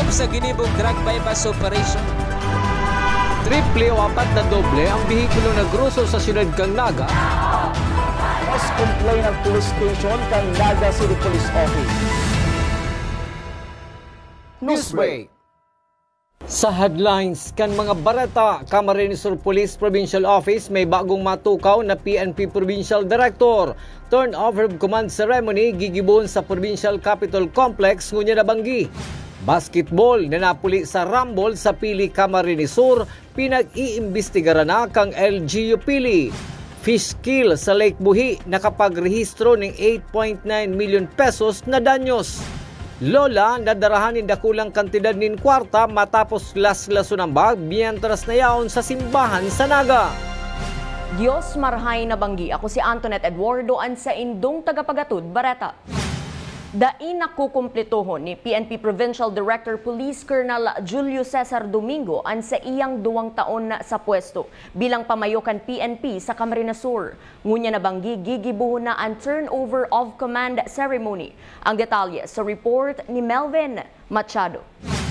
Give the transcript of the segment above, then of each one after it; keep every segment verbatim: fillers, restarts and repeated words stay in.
hukom sa ginibong drug bypass operation. Triple o apat na doble ang bihikulo na gruso sa siyudad kang Naga. Mas complain ng police station kang Naga City Police Office. Newsbreak. Sa headlines, kan mga barata, Camarines Sur Police Provincial Office may bagong matukaw na P N P Provincial Director. Turnover of command ceremony gigibuhon sa Provincial Capitol Complex ngunya na Banggi. Basketball na napuli sa Rumble sa Pili Camarines Sur, pinag-iimbestigaran na kang L G U Pili. Fish kill sa Lake Buhi nakapagrehistro ng eight point nine million pesos na danyos. Lola, nadarahanin dakulang kantidad nin kwarta matapos las-laso ng bag mientras na yaon sa simbahan sa Naga. Diyos marhay na Banggi. Ako si Antoinette Eduardo an sa indong tagapagatud Bareta. Dain nakukumpletohon ni P N P Provincial Director Police Colonel Julio Cesar Domingo ang sa iyang duwang taon na sa pwesto bilang pamayokan P N P sa Camarines Sur. Ngunya na Banggi, gigibuhon na ang turnover of command ceremony. Ang detalye sa report ni Melvin Machado.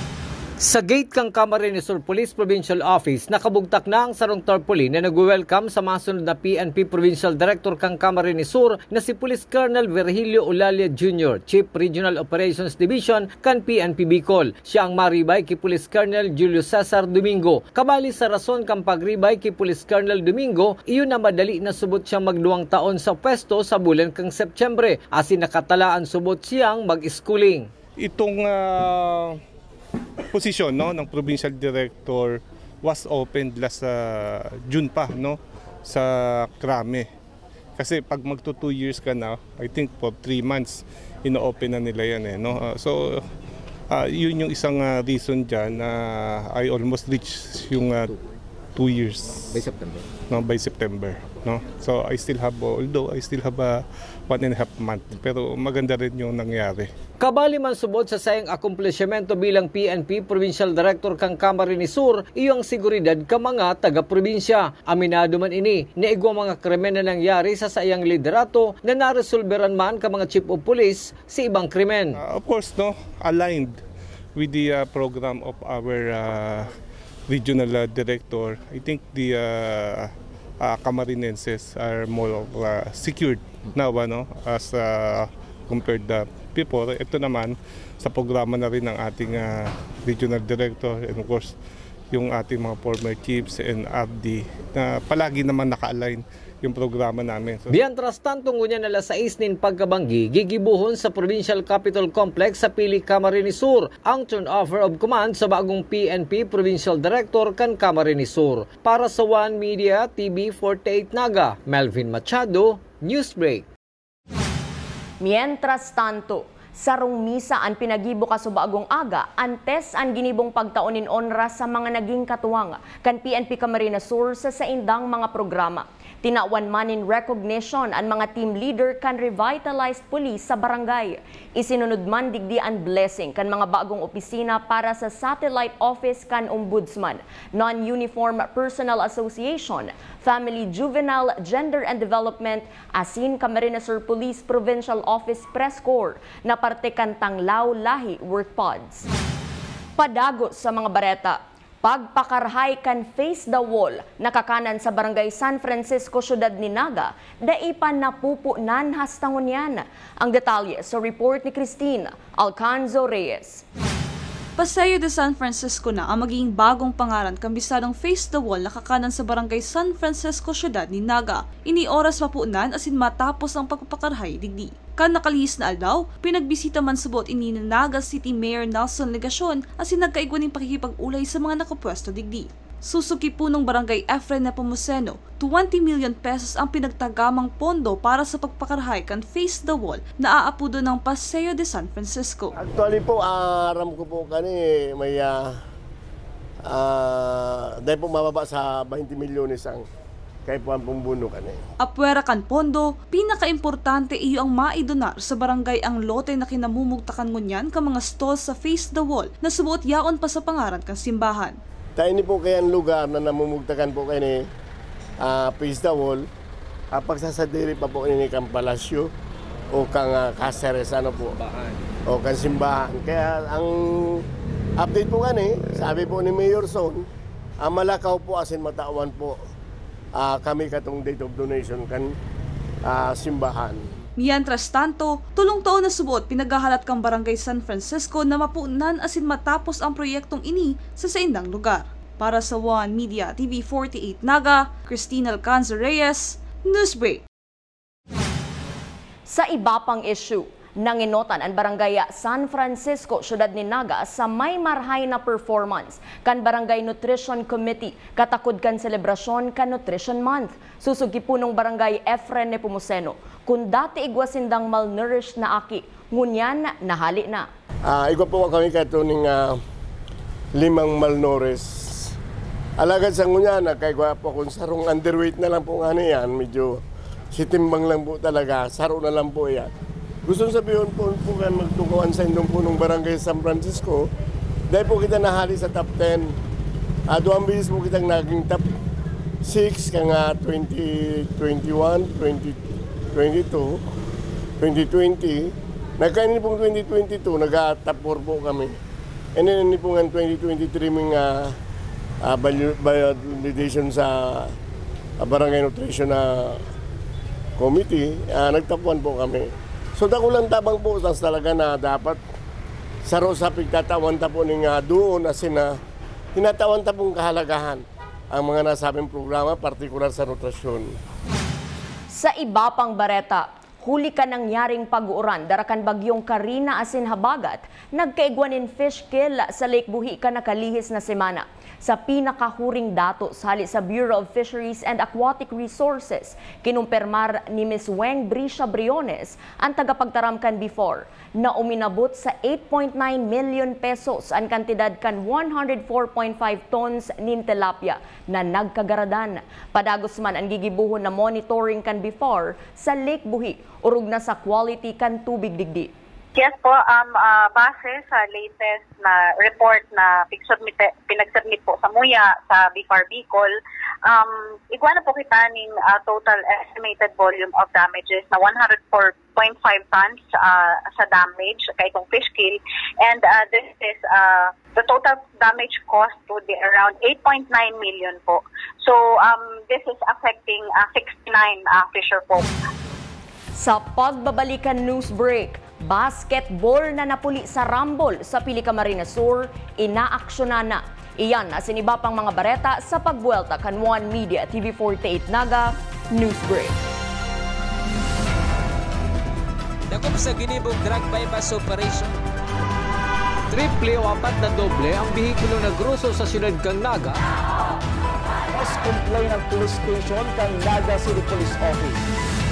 Sa gate kang Camarines Sur Police Provincial Office, nakabugtak na ang sarong tarpaulin na nag-welcome sa masunod na P N P Provincial Director kang Camarines Sur na si Police Colonel Virgilio Olalia Junior, Chief Regional Operations Division kan P N P Bicol. Siya ang maribay kay Police Colonel Julio Cesar Domingo. Kabali sa rason kang pagribay kay Police Colonel Domingo, iyon na madali na subot siyang magduwang taon sa pwesto sa bulan kang Septyembre, asin nakatalaan subot siyang mag-schooling. Itong uh... posisyon no ng provincial director was opened last uh, June pa no sa Krame. Kasi pag magto two years ka na, I think for three months ino-open na nila yan eh no. Uh, so uh, yun yung isang uh, reason diyan na uh, I almost reached yung uh, two years by September. No, by September no. So I still have although I still have a uh, one and a half month pero maganda rin yung nangyari. Kabali man subot sa sayang akumplishmento bilang P N P Provincial Director kang Camarines Sur, iyong seguridad ka mga taga-probinsya. Aminado man ini, naigwa mga krimen na nangyari sa sayang liderato na naresolberan man ka mga chief of police sa ibang krimen. Uh, of course, no, aligned with the uh, program of our uh, regional uh, director, I think the uh, uh, Camarinenses are more uh, secured now, no, as uh, compared the before. Ito naman sa programa na rin ng ating uh, regional director and of course yung ating mga former chiefs and R D na palagi naman naka-align yung programa namin. So, Mientras tanto ngunya na alas sais nin pagkabanggi, gigibuhon sa Provincial Capitol Complex sa Pili Camarines Sur ang turnover of command sa bagong P N P Provincial Director kan Camarines Sur. Para sa One Media T V forty-eight Naga, Melvin Machado, Newsbreak. Mientras tanto, sarong misa ang pinagibuka sa bagong aga, antes ang ginibong pagtaunin onra sa mga naging katuwang kan P N P Camarines Sur sa saindang mga programa. Tinawan man in recognition ang mga team leader kan revitalized police sa barangay. Isinunod man digdi ang blessing kan mga bagong opisina para sa satellite office kan ombudsman, non-uniform personnel association, family, juvenile, gender and development, asin Camarines Sur Police Provincial Office Press Corps na parte kan Tanglaw Lahi Work Pods. Padago sa mga bareta. Pagpakarhay kan face the wall, nakakanan sa barangay San Francisco, siyudad ni Naga, daipan napupunan hastangon yan. Ang detalye sa report ni Christine Alcanzo Reyes. Paseo de San Francisco na ang magiging bagong pangalan kambisadong face the wall nakakanan sa barangay San Francisco, siyudad ni Naga. Ini oras mapunan asin matapos ang pagpapakarhay digdi. Kan nakalihis na aldaw, pinagbisita man subot ini na Naga City Mayor Nelson Legacion asin nagkaigwaning pakikipag-ulay sa mga nakapwesto digdi. Susuki po ng barangay Efren Nepomuceno, twenty million pesos ang pinagtagamang pondo para sa pagpakarhay kan face the wall na aapudo ng Paseo de San Francisco. Actually po, aram ko po kani may uh, uh, dahil po mababa sa twenty milyones ang kay po ang pumbuno kani. Apwera kan pondo, pinakaimportante iyo ang maidonar sa barangay ang lote na kinamumugtakan ngunyan ka mga stalls sa face the wall na subuot yaon pa sa pangaran kan simbahan. Tayo ni po kayang lugar na namumugtakan po kayo ni uh, face the wall, uh, pagsasadiri pa po ini kang palasyo o kang uh, kaseres ano po, o kang simbahan. Kaya ang Update po nga ni, sabi po ni Mayor Son, ang Malakaw po asin matawan po uh, kami katong date of donation kan uh, simbahan. Mientras tanto, tulong taon na subot pinaghahalat kang Barangay San Francisco na mapuunan asin matapos ang proyektong ini sa saindang lugar. Para sa One Media T V forty-eight Naga, Cristina Alcanza Reyes, Newsbreak. Sa iba pang issue, nanginotan ang Barangay San Francisco, siyudad ni Naga sa may marhay na performance kan Barangay Nutrition Committee katakod kan selebrasyon kan Nutrition Month. Susugi punong Barangay Efren Nepomuceno kung dati igwasindang malnourished na aki, ngunyan nahali na. Uh, igwa po kami katuning uh, limang malnourished. Alagad sa ngunyan, kay gwa po kung sarong underweight na lang po nga yan, medyo sitimbang lang po talaga, saro na lang po yan. Gusto sabihin po po kayo magtukuhan sa indong punong Barangay San Francisco, dahil po kita nahali sa top ten. Uh, Doang bilis po kitang naging top six, ka nga twenty twenty-one, twenty twenty-two, twenty twenty. Nagkainin pong twenty twenty-two, nag-top four po kami. And then po nga twenty twenty-three mga uh, validation sa uh, Barangay Nutrition na uh, Committee, uh, nag-top one po kami. So dako lang tabang po tas talaga na dapat saro sa pigtatawan ta po ning uh, doon asin na uh, tinatawan ta pong kahalagahan ang mga nasabing programa, partikular sa nutrasyon. Sa iba pang bareta, huli ka nangyaring pag-uuran darakan bagyong Karina asin habagat, nagkaigwanin fish kill sa Lake Buhi ka nakalihis na semana. Sa pinakahuring dato sali sa Bureau of Fisheries and Aquatic Resources, kinumpirmar ni Miz Weng Brisha Briones ang tagapagtaram kan before na uminabot sa eight point nine million pesos ang kantidad kan one hundred four point five tons nin tilapia na nagkagaradan. Padagos man ang gigibuhon na monitoring kan before sa Lake Buhi, urug na sa quality kan tubig digdi. Yes po, um, uh, base sa latest na report na pinag-submit po sa M U Y A sa B I C A R Bicol, um, igwa na po kita ng uh, total estimated volume of damages na one hundred four point five tons uh, sa damage kay itong fish kill, and uh, this is uh, the total damage cost would be around eight point nine million po. So um, this is affecting uh, sixty-nine uh, fisher folk. Sa pagbabalikan news break, basketball na napuli sa Rambol sa Pili, Camarines Sur, inaaksyonan na. Iyan na siniba pang mga bareta sa pagbuelta kan One Media T V forty-eight Naga News Break. Dakop sa ginibog drug bypass operation. Triple o apat na doble ang bihikulo na gruso sa siyudad kang Naga. Mas complain ng police station kang Naga City Police Office.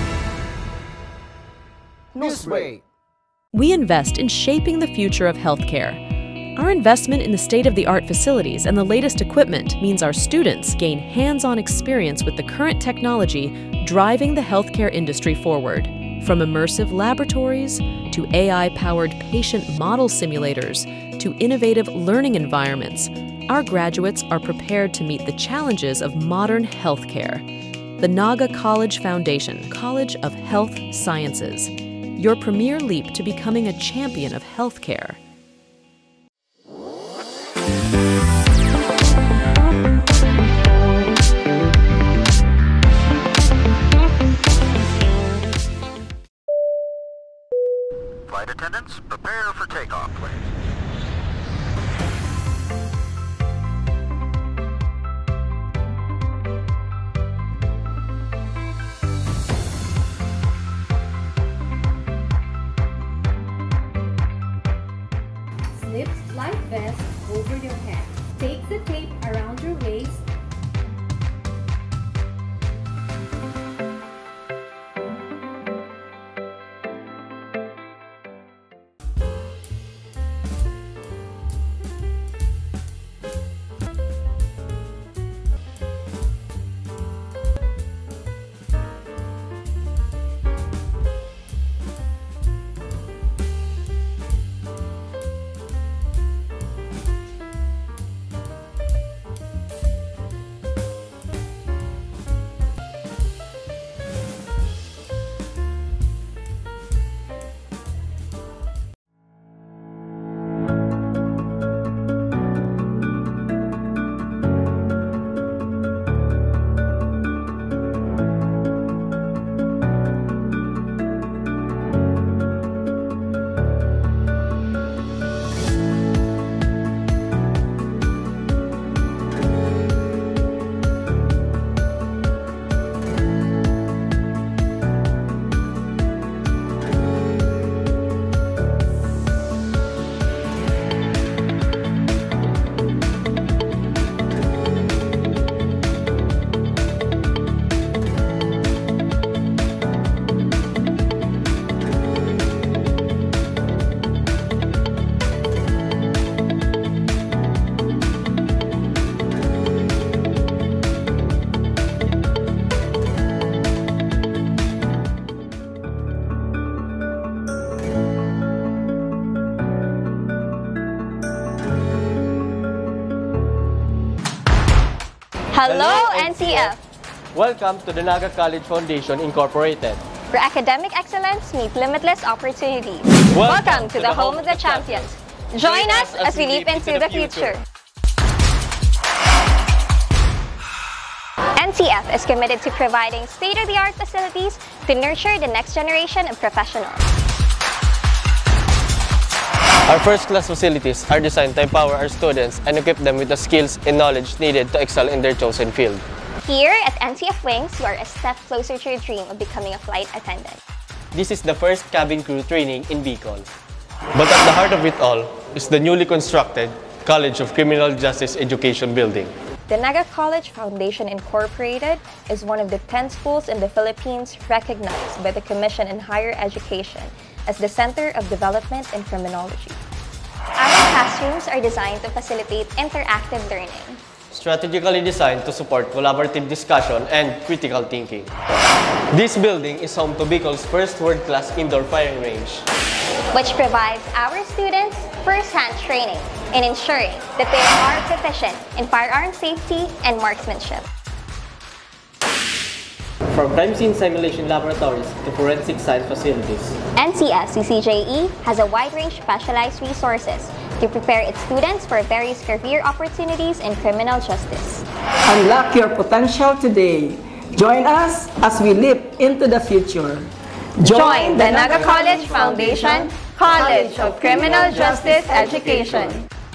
Newsbreak. We invest in shaping the future of healthcare. Our investment in the state-of-the-art facilities and the latest equipment means our students gain hands-on experience with the current technology driving the healthcare industry forward. From immersive laboratories to A I-powered patient model simulators to innovative learning environments, our graduates are prepared to meet the challenges of modern healthcare. The Naga College Foundation, College of Health Sciences, your premier leap to becoming a champion of healthcare. Flight attendants, prepare for takeoff, please. Slip life vest over your head. Take the tape around your waist. Hello, N C F! Welcome to the Naga College Foundation Incorporated, where academic excellence meets limitless opportunities. Welcome, Welcome to, to the, the home of the champions. champions. Join us as we leap into the future. N C F is committed to providing state-of-the-art facilities to nurture the next generation of professionals. Our first-class facilities are designed to empower our students and equip them with the skills and knowledge needed to excel in their chosen field. Here at N C F Wings, you are a step closer to your dream of becoming a flight attendant. This is the first cabin crew training in Bicol. But at the heart of it all is the newly constructed College of Criminal Justice Education building. The Naga College Foundation Incorporated is one of the ten schools in the Philippines recognized by the Commission on Higher Education as the Center of Development in Criminology. Our classrooms are designed to facilitate interactive learning, strategically designed to support collaborative discussion and critical thinking. This building is home to Bicol's first world-class indoor firing range, which provides our students first-hand training in ensuring that they are proficient in firearm safety and marksmanship. From crime scene simulation laboratories to forensic science facilities, N C F C C J E has a wide range of specialized resources to prepare its students for various career opportunities in criminal justice. Unlock your potential today. Join us as we leap into the future. Join the Naga College Foundation College of Criminal Justice Education.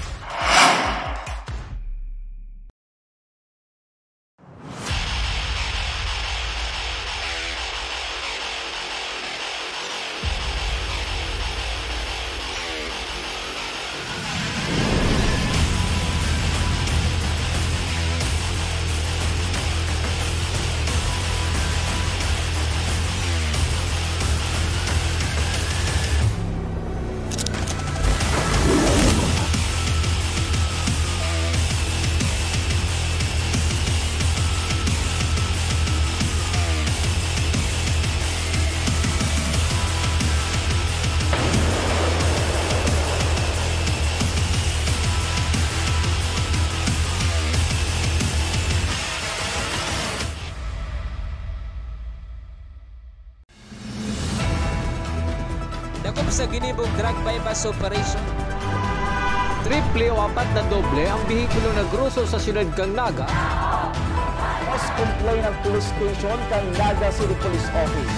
Dakop sa ginibog drug bypass operation. Triple o apat na doble ang bihikulo na gruso sa siyudad kang Naga. Mas complain ng police station kang Naga City Police Office.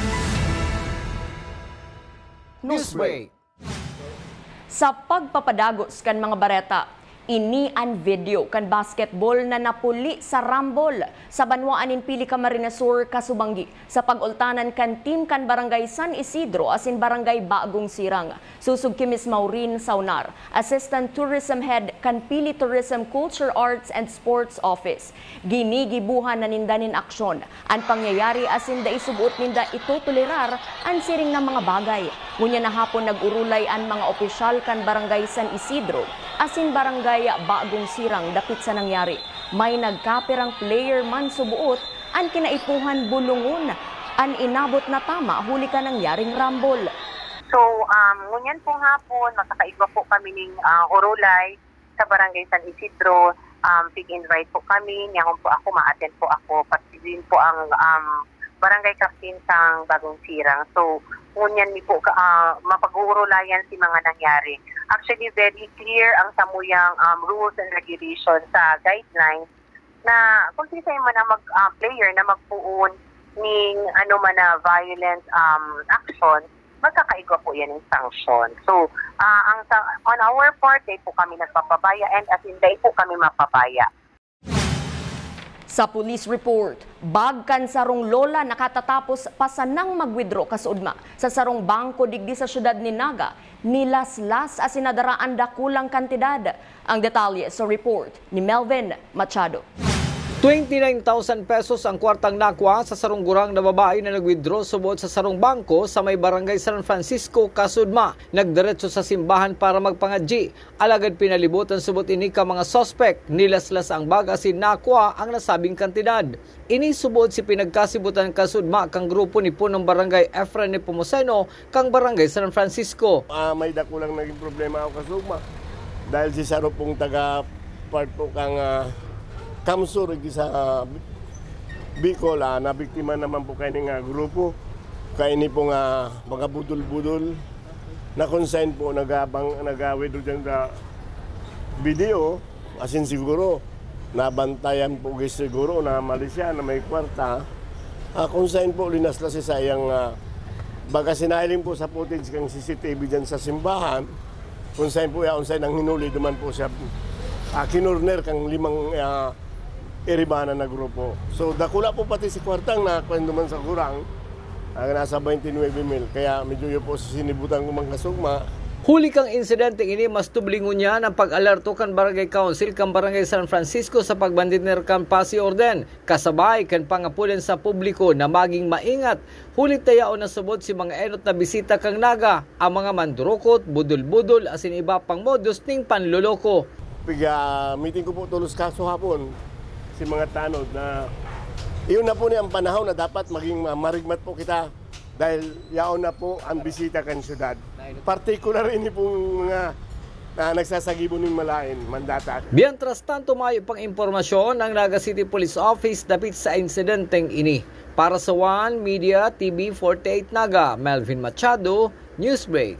Newsbreak. Sa pagpapadagos kan mga bareta, ini an video kan basketball na napuli sa Rambol sa Banwaan in Pili Camarines Sur, Kasubanggi sa pag-ultanan kan team kan Barangay San Isidro asin Barangay Bagong Sirang. Susug kay Miss Maureen Saunar, Assistant Tourism Head kan Pili Tourism Culture Arts and Sports Office. Ginigibuhan na nindanin aksyon ang pangyayari asin da isubuot ninda ito tolerar ang siring ng mga bagay. Ngunya na hapon nag-urulay ang mga opisyal kan Barangay San Isidro asin Barangay Bagong Sirang dapit sa nangyari. May nagkapirang player man subuot ang kinaipuhan bulungon ang inabot na tama huli ka nangyaring Rambol. So, um, ngunyan pong hapon, makakaiba po kami ng uh, urulay sa Barangay San Isidro. Um, pig-invite po kami, niyahon po ako, ma-attend po ako, pati din po ang um, Barangay Captain sa Bagong Sirang. So, ngunyan mi po uh, mapag-uurulayan si mga nangyari. Actually, very clear ang samuyang um, rules and regulations sa guidelines na kung sino man ang mag, uh, player na magpuon ng ano man na violent um, action, magkakaigwa po yan ng sanction. So, uh, ang on our part, day po kami nagpapabaya and as in day po kami mapabaya. Sa police report, bag kan sarong lola nakatatapos pasanang mag-withdraw kasudma sa sarong bangko digdi sa syudad ni Naga, nilaslas as sinadaraan dakulang kantidad. Ang detalye sa report ni Melvin Machado. twenty-nine thousand pesos ang kwartang nakuha sa sarong gurang na babae na nag-withdraw subot sa sarong bangko sa may Barangay San Francisco, Kasudma. Nagdiretso sa simbahan para magpangadji. Alagad pinalibot ang subot ini ka mga sospek. Nilaslas ang bag asin nakuha ang nasabing kantidad. Ini subot si pinagkasibutan Kasudma kang grupo ni punong Barangay Efren Nepomuceno kang Barangay San Francisco. Uh, may dakulang naging problema ako Kasudma. Dahil si Saro pong taga part po kang uh, Kamsur sa uh, Bicol, uh, nabiktima naman po kayo ng uh, grupo. Kaya ni po nga mga budol-budol na consign po nagabang nagawid doon sa video. Asin siguro, nabantayan po guys siguro na Malaysia na may kwarta. Uh, consign po linasla si sayang uh, baga sinahiling po sa footage kang C C T V dyan sa simbahan. Consign po yan, consign ang hinuli duman po siya. Uh, kinurner kang limang uh, iribana na grupo. So dakula po pati si kwartang na kwento man sa kurang. Ang nasa twenty-nine mil. Kaya medyo yun po sinibutan ko mga kasugma. Huli kang insidente ini mas tublingon niya ng pag-alerto kan Barangay Council kan Barangay San Francisco sa pagbanditer kan pasi orden. Kasabay kan pangapulen sa publiko na maging maingat. Huli tayaon na subot si mga enot na bisita kang naga. Ang mga mandurukot, budol-budol, asin iba pang modus ning panloloko. Piga meeting ko po tulos kaso hapon si mga tanod na iyon na po niya ang panahon na dapat maging marigmat po kita dahil yaon na po ang bisita kan syudad. Particular ini pong mga na nagsasagibon ng malain, mandata. Mientras tanto, mayo pang impormasyon ng Naga City Police Office dapit sa insidenteng ini. Para sa One Media T V forty-eight Naga, Melvin Machado, Newsbreak.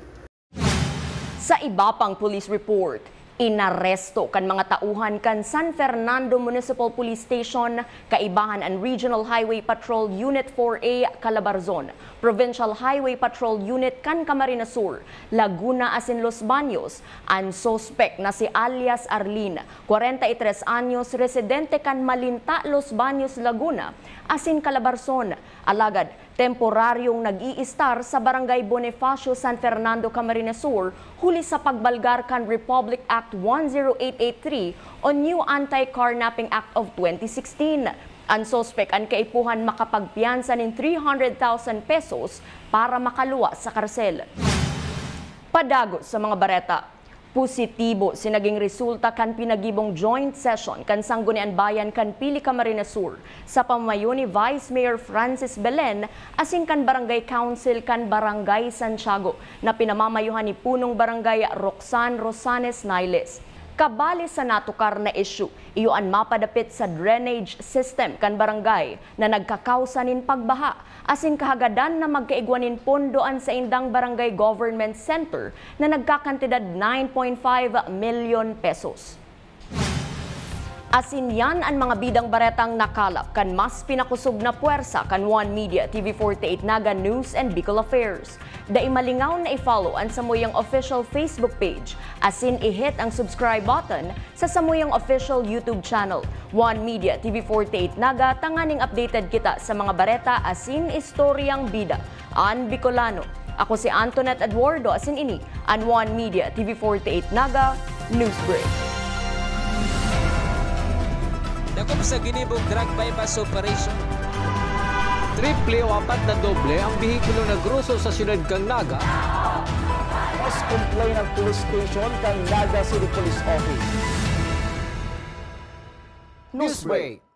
Sa iba pang police report, inaresto kan mga tauhan kan San Fernando Municipal Police Station, Kaibahan and Regional Highway Patrol Unit four A, Calabarzon, Provincial Highway Patrol Unit kan Camarines Sur, Laguna asin Los Baños, ang suspect na si alias Arlene, forty-three anyos, residente kan Malinta, Los Baños, Laguna, asin Calabarzon, alagad temporaryong nag-i-star sa Barangay Bonifacio, San Fernando, Camarines Sur, huli sa pagbalgar kan Republic Act one oh eight eight three o New Anti-Carnapping Act of twenty sixteen. Ang suspect ang kaipuhan makapagpiyansa ng three hundred thousand pesos para makaluwa sa karsel. Padago sa mga bareta. Positibo sinaging resulta kan pinagibong joint session kan Sangguniang Bayan kan Pili, Camarines Sur sa pamayo ni Vice Mayor Francis Belen asin kan Barangay Council kan Barangay Santiago na pinamamayuhan ni Punong Barangay Roxanne Rosanes Nailes. Kabali sa natukar na issue, iyon mapadapit sa drainage system kan barangay na nagkakausanin pagbaha asin kahagadan na magkaigwanin pondoan sa indang barangay government center na nagkakantidad nine point five million pesos. Asin yan ang mga bidang baretang nakalap kan mas pinakusog na puwersa kan One Media T V forty-eight Naga News and Bicol Affairs. Dai malingaw na i-follow ang Samuyang official Facebook page, asin i-hit ang subscribe button sa Samuyang official YouTube channel. One Media T V forty-eight Naga, tanganing updated kita sa mga bareta asin istoryang bida. An Bicolano. Ako si Antoinette Eduardo, asin ini ang One Media T V forty-eight Naga Newsbreak. Dakop sa ginibong drug bypass operation. Triple o apat na doble ang bihikulo na groso sa siyudad kang Naga. Mas complain ang police station kang Naga City Police Office. Newsbreak.